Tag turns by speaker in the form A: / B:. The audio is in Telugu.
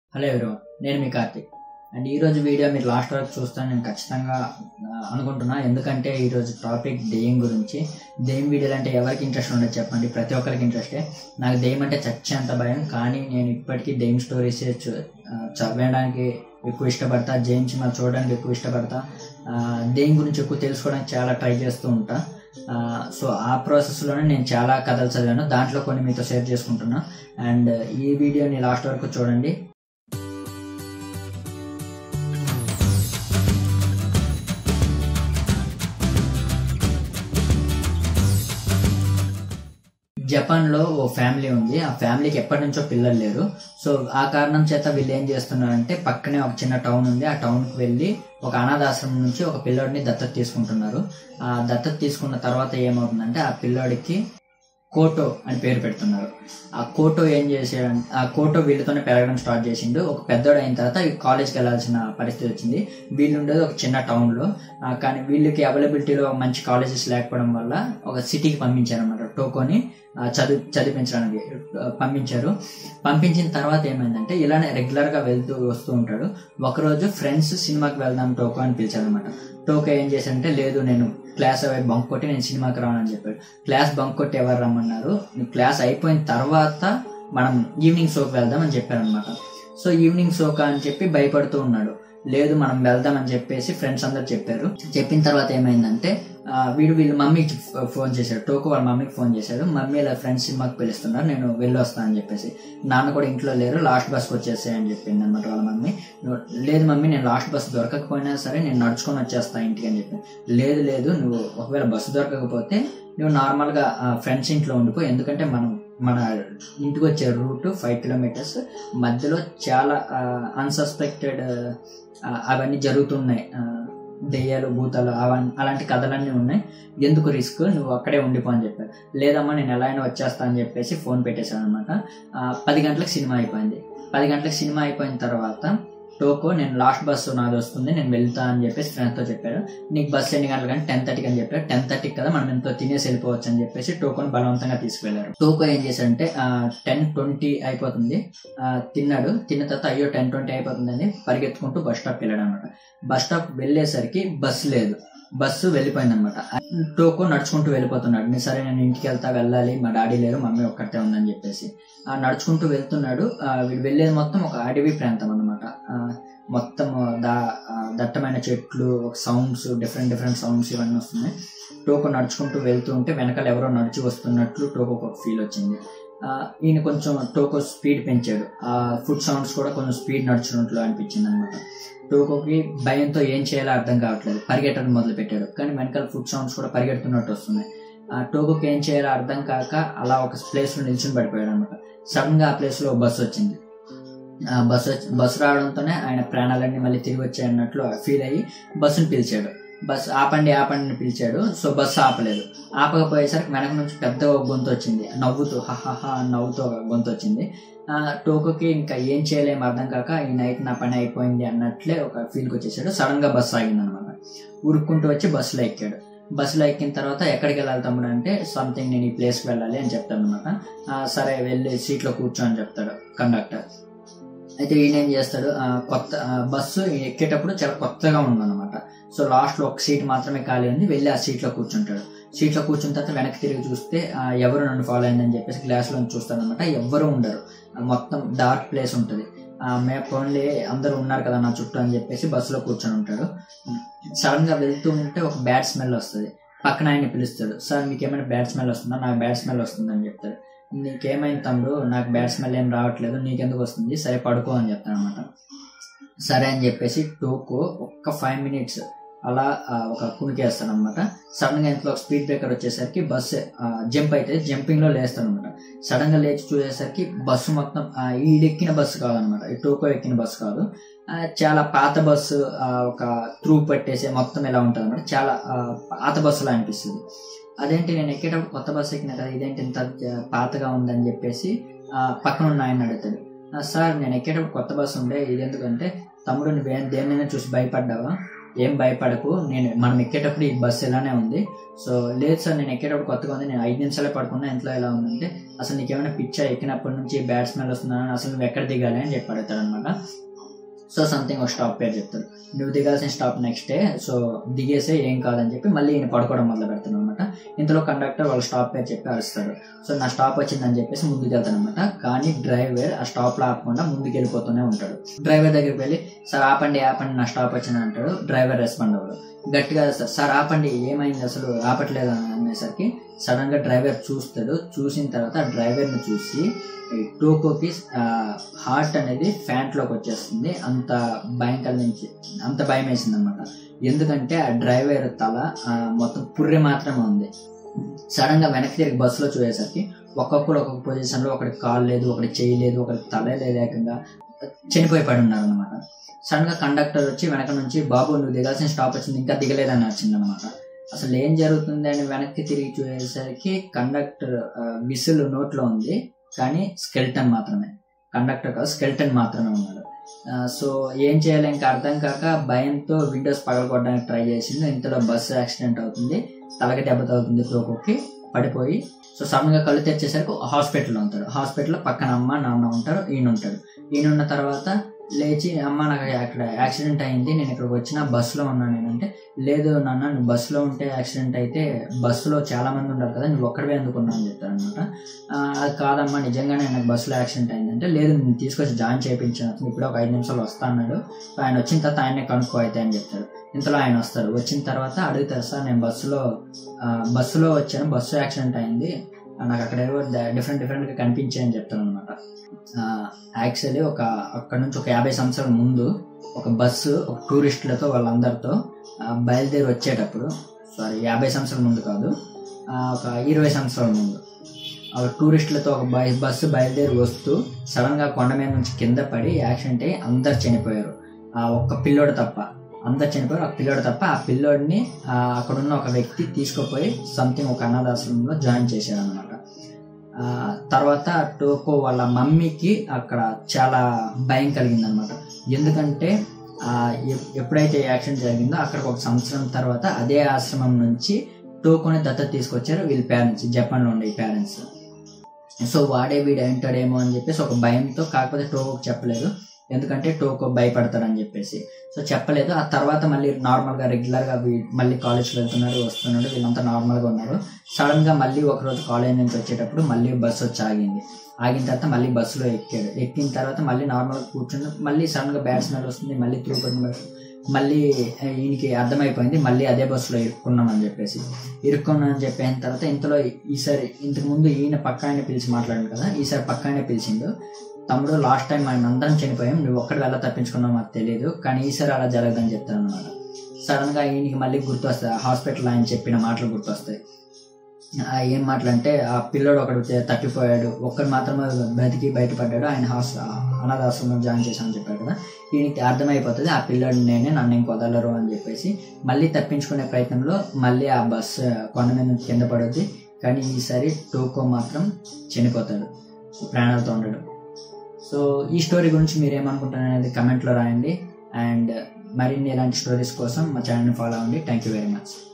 A: హలో ఎవరీవన్, నేను మీ కార్తిక్. అండ్ ఈరోజు వీడియో మీరు లాస్ట్ వరకు చూస్తాను నేను ఖచ్చితంగా అనుకుంటున్నా. ఎందుకంటే ఈరోజు టాపిక్ దెయ్యం గురించి. దెయ్యం వీడియోలు అంటే ఎవరికి ఇంట్రెస్ట్ ఉండదు చెప్పండి? ప్రతి ఒక్కరికి ఇంట్రెస్టే. నాకు దెయ్యం అంటే చచ్చేంత భయం, కానీ నేను ఇప్పటికీ దెయ్యం స్టోరీస్ చదవడానికి ఎక్కువ ఇష్టపడతా, దెయ్యం సినిమాలు చూడడానికి ఎక్కువ ఇష్టపడతా, దెయ్యం గురించి ఎక్కువ తెలుసుకోవడానికి చాలా ట్రై చేస్తూ ఉంటా. సో ఆ ప్రాసెస్లోనే నేను చాలా కథలు చదివాను, దాంట్లో కొన్ని మీతో షేర్ చేసుకుంటున్నా. అండ్ ఈ వీడియోని లాస్ట్ వరకు చూడండి. జపాన్లో ఓ ఫ్యామిలీ ఉంది. ఆ ఫ్యామిలీకి ఎప్పటి నుంచో పిల్లలు లేరు. సో ఆ కారణం చేత వీళ్ళు ఏం చేస్తున్నారంటే, పక్కనే ఒక చిన్న టౌన్ ఉంది. ఆ టౌన్కి వెళ్ళి ఒక అనాథాశ్రమం నుంచి ఒక పిల్లోడిని దత్తత తీసుకుంటున్నారు. ఆ దత్తత తీసుకున్న తర్వాత ఏమవుతుందంటే, ఆ పిల్లోడికి కోటో అని పేరు పెడుతున్నారు. ఆ కోటో ఏం చేసాడంటే, ఆ కోటో వీళ్ళతోనే పెరగడం స్టార్ట్ చేసిండు. ఒక పెద్దోడు అయిన తర్వాత కాలేజ్కి వెళ్ళాల్సిన పరిస్థితి వచ్చింది. వీళ్ళు ఉండేది ఒక చిన్న టౌన్లో, కానీ వీళ్ళకి అవైలబిలిటీలో మంచి కాలేజెస్ లేకపోవడం వల్ల ఒక సిటీకి పంపించారు అన్నమాట. టోకోని చదివించడానికి పంపించారు. పంపించిన తర్వాత ఏమైందంటే, ఇలానే రెగ్యులర్గా వెళ్తూ వస్తూ ఉంటాడు. ఒకరోజు ఫ్రెండ్స్ సినిమాకి వెళ్దాం టోకో అని పిలిచారనమాట. టోకో ఏం చేశాడంటే, లేదు నేను క్లాస్ అవి బంక్ కొట్టి నేను సినిమాకి రానని చెప్పాడు. క్లాస్ బంక్ కొట్టి ఎవరు రమ్మన్నారు, క్లాస్ అయిపోయిన తర్వాత మనం ఈవినింగ్ షోకి వెళ్దాం అని చెప్పారనమాట. సో ఈవినింగ్ షోకా అని చెప్పి భయపడుతూ ఉన్నాడు. లేదు మనం వెళ్దామని చెప్పేసి ఫ్రెండ్స్ అందరు చెప్పారు. చెప్పిన తర్వాత ఏమైందంటే, వీళ్ళ మమ్మీకి ఫోన్ చేశాడు. టోకో వాళ్ళ మమ్మీకి ఫోన్ చేశాడు. మమ్మీ ఇలా ఫ్రెండ్స్ సినిమాకి పిలుస్తున్నారు, నేను వెళ్ళొస్తాను అని చెప్పేసి. నాన్న కూడా ఇంట్లో లేరు, లాస్ట్ బస్కి వచ్చేసాయని చెప్పింది అనమాట వాళ్ళ మమ్మీ. లేదు మమ్మీ, నేను లాస్ట్ బస్ దొరకకపోయినా సరే నేను నడుచుకొని వచ్చేస్తాను ఇంటికి అని చెప్పి. లేదు నువ్వు ఒకవేళ బస్సు దొరకకపోతే నువ్వు నార్మల్గా ఫ్రెండ్స్ ఇంట్లో ఉండిపో, ఎందుకంటే మన ఇంటికి వచ్చే రూట్ 5 కిలోమీటర్స్, మధ్యలో చాలా అన్సస్పెక్టెడ్ అవన్నీ జరుగుతున్నాయి, దెయ్యాలు భూతాలు అలాంటి కథలన్నీ ఉన్నాయి, ఎందుకు రిస్క్, నువ్వు అక్కడే ఉండిపో అని చెప్పారు. లేదమ్మా నేను ఎలా అయినా వచ్చేస్తా అని చెప్పేసి ఫోన్ పెట్టేశాను అనమాట. 10 గంటలకు సినిమా అయిపోయింది. 10 గంటలకు సినిమా అయిపోయిన తర్వాత టోకో, నేను లాస్ట్ బస్సు నాది వస్తుంది, నేను వెళ్తా అని చెప్పేసి ఫ్రెండ్స్తో చెప్పాడు. నీకు బస్సు ఎన్ని గంటలు కానీ 10:30కి అని చెప్పాడు. 10:30కి కదా, మనం ఎంతో తినేసి వెళ్ళిపోవచ్చు అని చెప్పేసి టోకోని బలవంతంగా తీసుకువెళ్లారు. టోకో ఏం చేశాడంటే, 10:20 అయిపోతుంది, తిన్నాడు. తిన్న తర్వాత అయ్యో 10:20 అయిపోతుందని పరిగెత్తుకుంటూ బస్ స్టాప్కి వెళ్ళాడు అనమాట. బస్ స్టాప్ వెళ్ళేసరికి బస్సు లేదు, బస్సు వెళ్ళిపోయింది అనమాట. టోకో నడుచుకుంటూ వెళ్ళిపోతున్నాడు. సరే నేను ఇంటికి వెళ్ళాలి, మా డాడీ లేరు, మమ్మీ ఒక్కటే ఉందని చెప్పేసి నడుచుకుంటూ వెళ్తున్నాడు. వీడు వెళ్ళేది మొత్తం ఒక అడవి ప్రాంతం అనమాట. మొత్తం దట్టమైన చెట్లు, సౌండ్స్, డిఫరెంట్ సౌండ్స్ ఇవన్నీ వస్తున్నాయి. టోకో నడుచుకుంటూ వెళ్తూ ఉంటే వెనకాల ఎవరో నడిచి వస్తున్నట్లు టోకోకు ఒక ఫీల్ వచ్చింది. ఈయన కొంచెం టోకో స్పీడ్ పెంచాడు. ఆ ఫుడ్ సౌండ్స్ కూడా కొంచెం స్పీడ్ నడుచున్నట్లు అనిపించింది అనమాట. టోకోకి భయంతో ఏం చేయాలో అర్థం కావట్లేదు, పరిగెట్టడం మొదలు పెట్టాడు. కానీ వెనకాల ఫుడ్ సౌండ్స్ కూడా పరిగెడుతున్నట్టు వస్తున్నాయి. టోకోకి ఏం చేయాలో అర్థం కాక అలా ఒక ప్లేస్లో నిల్చుని పడిపోయాడు అనమాట. సడన్గా ఆ ప్లేస్లో బస్సు వచ్చింది. బస్సు రావడంతోనే ఆయన ప్రాణాలన్నీ మళ్ళీ తిరిగి వచ్చాయన్నట్లు ఫీల్ అయ్యి బస్సుని పిలిచాడు. బస్సు ఆపండి అని పిలిచాడు. సో బస్సు ఆపలేదు. ఆపకపోయేసరికి వెనక నుంచి పెద్ద గొంతు వచ్చింది, నవ్వుతూ నవ్వుతూ గొంతు వచ్చింది. టోకోకి ఇంకా ఏం చేయలేము అర్థం కాక, ఈ నైట్ నా పని అయిపోయింది అన్నట్లే ఒక ఫీల్కి వచ్చేసాడు. సడన్ గా బస్సు ఆగింది అనమాట. ఉరుక్కుంటూ వచ్చి బస్సులో ఎక్కాడు. బస్సులో ఎక్కిన తర్వాత ఎక్కడికి వెళ్ళాలి తమ్ముడు అంటే, సంథింగ్ నేను ఈ ప్లేస్కి వెళ్ళాలి అని చెప్తాడు అనమాట. సరే వెళ్ళి సీట్లో కూర్చో అని చెప్తాడు కండక్టర్. అయితే ఈయన ఏం చేస్తాడు, కొత్త బస్సు ఎక్కేటప్పుడు చాలా కొత్తగా ఉందన్నమాట. సో లాస్ట్లో ఒక సీట్ మాత్రమే ఖాళీ ఉంది, వెళ్ళి ఆ సీట్లో కూర్చుంటాడు. సీట్లో కూర్చున్న తర్వాత వెనక్కి తిరిగి చూస్తే ఎవరు నన్ను ఫాలో అయిందని చెప్పేసి గ్లాస్లో చూస్తారనమాట. ఎవ్వరూ ఉండరు, మొత్తం డార్క్ ప్లేస్ ఉంటుంది. ఓన్లీ అందరూ ఉన్నారు కదా నా చుట్టూ అని చెప్పేసి బస్సులో కూర్చొని ఉంటాడు. సడన్ గా వెళ్తూ ఉంటే ఒక బ్యాడ్ స్మెల్ వస్తుంది. పక్కన ఆయన పిలుస్తాడు, సార్ మీకు ఏమైనా బ్యాడ్ స్మెల్ వస్తుందా? నాకు బ్యాడ్ స్మెల్ వస్తుంది అని చెప్తాడు. నీకేమైంది తమ్ముడు? నాకు బ్యాడ్ స్మెల్ ఏం రావట్లేదు, నీకెందుకు వస్తుంది? సరే పడుకో అని చెప్తాను అనమాట. సరే అని చెప్పేసి టోకో ఒక్క 5 మినిట్స్ అలా ఒక కునికేస్తాడు అనమాట. సడన్ గా ఇంట్లో ఒక స్పీడ్ బ్రేకర్ వచ్చేసరికి బస్సు జంప్ అయితే జంపింగ్ లో లేస్తాడు అనమాట. సడన్ గా లేచి చూసేసరికి బస్సు మొత్తం ఈడెక్కిన బస్సు కాదనమాట, ఈ టోకో ఎక్కిన బస్సు కాదు, చాలా పాత బస్సు, ఒక త్రూ పెట్టేసి మొత్తం ఎలా ఉంటుంది అనమాట. చాలా పాత బస్సులా అనిపిస్తుంది. అదేంటి నేను ఎక్కేటప్పుడు కొత్త బస్సు ఎక్కినా కదా, ఇదేంటి ఇంత పాతగా ఉందని చెప్పేసి పక్కన ఉన్న ఆయన అడుగుతాడు. సార్ నేను ఎక్కేటప్పుడు కొత్త బస్సు ఉండే, ఇది ఎందుకంటే తమ్ముడు నువ్వేం దేన్నైనా చూసి భయపడ్డావా? ఏం భయపడకు, మనం ఎక్కేటప్పుడు ఈ బస్సు ఇలానే ఉంది. సో లేదు సార్, నేను ఎక్కేటప్పుడు కొత్తగా ఉంది, నేను 5 నిమిషాలే పడుకున్నా, ఇంట్లో ఎలా ఉందంటే అసలు నీకేమైనా పిచ్చా, ఎక్కినప్పటి నుంచి బ్యాడ్ స్మెల్ వస్తుందని, అసలు నువ్వు ఎక్కడ దిగాలి అని చెప్పి అడుగుతాడు అనమాట. సో సంథింగ్ ఒక స్టాప్ పేరు చెప్తాడు, నువ్వు దిగాల్సిన స్టాప్ నెక్స్టే, సో దిగేసే ఏం కాదని చెప్పి మళ్ళీ ఈయన పడుకోవడం మొదలు పెడతాను అనమాట. ఇంతలో కండక్టర్ వాళ్ళ స్టాప్ పేరు చెప్పి అరుస్తాడు. సో నా స్టాప్ వచ్చిందని చెప్పేసి ముందుకు వెళ్తాను అనమాట. కానీ డ్రైవర్ ఆ స్టాప్లో ఆపకుండా ముందుకు వెళ్ళిపోతూనే ఉంటాడు. డ్రైవర్ దగ్గరికి వెళ్ళి సార్ ఆపండి ఆపండి నా స్టాప్ వచ్చింది అంటాడు. డ్రైవర్ రెస్పాండ్ అవ్వడు. గట్టిగా సార్ ఆపండి ఏమైంది అసలు ఆపట్లేదు అనేసరికి సడన్ గా డ్రైవర్ చూస్తాడు. చూసిన తర్వాత ఆ డ్రైవర్ ని చూసి టోకోకి హార్ట్ అనేది ఫ్యాంట్ లోకి వచ్చేస్తుంది. అంత భయంకర నుంచి అంత భయం వేసింది అనమాట. ఎందుకంటే ఆ డ్రైవర్ తల మొత్తం పుర్రె మాత్రమే ఉంది. సడన్ గా వెనక్కి తిరిగి బస్సులో చూసేసరికి ఒక్కొక్కడు ఒక్కొక్క పొజిషన్ లో, ఒకటి కాలు లేదు, ఒకటి చెయ్యి లేదు, ఒకటి తల లేదు, ఏకంగా చనిపోయి పడి ఉన్నారు అనమాట. సడన్ గా కండక్టర్ వచ్చి వెనక నుంచి బాబు నువ్వు దిగాల్సిన స్టాప్ వచ్చింది, ఇంకా దిగలేదని వచ్చింది అనమాట. అసలు ఏం జరుగుతుంది అని వెనక్కి తిరిగి చూసేసరికి కండక్టర్ విసిల్ నోట్లో ఉంది, కానీ స్కెల్టన్ మాత్రమే, కండక్టర్ కాదు స్కెల్టన్ మాత్రమే ఉన్నాడు. సో ఏం చేయాలి ఇంకా అర్థం కాక భయంతో విండోస్ పగలగొట్టడానికి ట్రై చేసింది. ఇంతలో బస్సు యాక్సిడెంట్ అవుతుంది, తలకి దెబ్బ తగులుతుంది, టోకోకి పడిపోయి. సో సడన్ గా కళ్ళు తెచ్చేసరికి హాస్పిటల్లో ఉంటాడు. హాస్పిటల్లో పక్కన అమ్మ నాన్న ఉంటారు, ఈయన ఉంటాడు. ఈయన ఉన్న తర్వాత లేచి అమ్మ నాకు అక్కడ యాక్సిడెంట్ అయింది, నేను ఇక్కడికి వచ్చిన బస్సులో ఉన్నాను. నేనంటే లేదు నాన్న, నువ్వు బస్సులో ఉంటే యాక్సిడెంట్ అయితే బస్సులో చాలా మంది ఉంటారు కదా, నువ్వు ఒక్కడివే అందుకున్నావు అని చెప్తాను అనమాట. అది కాదమ్మా నిజంగానే నాకు బస్సులో యాక్సిడెంట్ అయిందంటే లేదు నేను తీసుకొచ్చి జాయిన్ చేయించాను, ఇప్పుడే ఒక 5 నిమిషాలు వస్తా అన్నాడు. ఆయన వచ్చిన తర్వాత ఆయనే కనుక్కో అయితే అని చెప్తాడు. ఇంతలో ఆయన వస్తారు. వచ్చిన తర్వాత అడుగుతారు సార్ నేను బస్సులో వచ్చాను, బస్సు యాక్సిడెంట్ అయింది, నాకు అక్కడ ఏవో డిఫరెంట్గా కనిపించాయని చెప్తాను అనమాట. యాక్చువల్లీ అక్కడ నుంచి ఒక 50 సంవత్సరాల ముందు ఒక బస్సు ఒక టూరిస్టులతో వాళ్ళందరితో బయలుదేరి వచ్చేటప్పుడు, సారీ 50 సంవత్సరాల ముందు కాదు, ఒక 20 సంవత్సరాల ముందు టూరిస్టులతో ఒక బస్సు బయలుదేరి వస్తూ సడన్ గా కొండ మీద నుంచి కింద పడి యాక్సిడెంట్ అయ్యి అందరు చనిపోయారు. ఒక్క పిల్లోడు తప్ప అందరు చనిపోయారు. ఆ పిల్లోడు తప్ప ఆ పిల్లోడిని అక్కడున్న ఒక వ్యక్తి తీసుకుపోయి సంథింగ్ ఒక అనాథాశ్రమంలో జాయిన్ చేశారు అనమాట. తర్వాత టోకో వాళ్ళ మమ్మీకి అక్కడ చాలా భయం కలిగింది అనమాట. ఎందుకంటే ఎప్పుడైతే యాక్సిడెంట్ జరిగిందో అక్కడ ఒక సంవత్సరం తర్వాత అదే ఆశ్రమం నుంచి టోకోని దత్తత తీసుకొచ్చారు వీళ్ళ పేరెంట్స్, జపాన్లో ఉండే పేరెంట్స్. సో వీడు అంటాడేమో అని చెప్పేసి ఒక భయంతో, కాకపోతే టోకోకి చెప్పలేదు ఎందుకంటే టోకో భయపడతారని చెప్పేసి, సో చెప్పలేదు. ఆ తర్వాత మళ్ళీ నార్మల్గా రెగ్యులర్గా మళ్ళీ కాలేజ్కి వెళ్తున్నాడు, వస్తున్నాడు, వీళ్ళంతా నార్మల్గా ఉన్నారు. సడన్ గా మళ్ళీ ఒకరోజు కాలేజ్ నుంచి వచ్చేటప్పుడు మళ్ళీ బస్సు వచ్చి ఆగిన తర్వాత మళ్ళీ బస్సులో ఎక్కిన తర్వాత మళ్ళీ నార్మల్గా కూర్చుని మళ్ళీ సడన్ గా బ్యాడ్ స్మెల్ వస్తుంది, మళ్ళీ త్రూపడి మళ్ళీ ఈయనకి అర్థమైపోయింది మళ్ళీ అదే బస్సులో ఇరుక్కున్నామని చెప్పిన తర్వాత ఇంతలో ఈసారి ఇంతకు ముందు ఈయన పక్క ఆయన పిలిచి మాట్లాడాడు కదా, ఈసారి పక్క ఆయన పిలిచిండు, తమ్ముడు లాస్ట్ టైం ఆయన అందరం చనిపోయాం, నువ్వు ఒక్కడి వెళ్ళ తప్పించుకున్నావు మాకు తెలియదు, కానీ ఈసారి అలా జరగదని చెప్తాను అనమాట. సడన్ గా ఈయనకి మళ్ళీ గుర్తొస్తాయి హాస్పిటల్ ఆయన చెప్పిన మాటలు గుర్తొస్తాయి. ఏం మాటలు అంటే ఆ పిల్లోడు ఒకడు తప్పిపోయాడు, ఒక్కడు మాత్రమే బతికి బయటపడ్డాడు, ఆయన అనాథాశ్రమంలో జాయిన్ చేశామని చెప్పాడు కదా. ఈయనకి అర్థమైపోతుంది ఆ పిల్లోడు నేనే, నన్ను ఇంక వదలరు అని చెప్పేసి మళ్ళీ తప్పించుకునే ప్రయత్నంలో మళ్ళీ ఆ బస్సు కొండ మీద కింద పడుద్ది. కానీ ఈసారి టోకో మాత్రం చనిపోతాడు, ప్రాణాలతో ఉండడు. సో ఈ స్టోరీ గురించి మీరు ఏమనుకుంటారు అనేది కమెంట్లో రాయండి. అండ్ మరిన్ని ఇలాంటి స్టోరీస్ కోసం మా ఛానల్ని ఫాలో అవ్వండి. Thank you very much.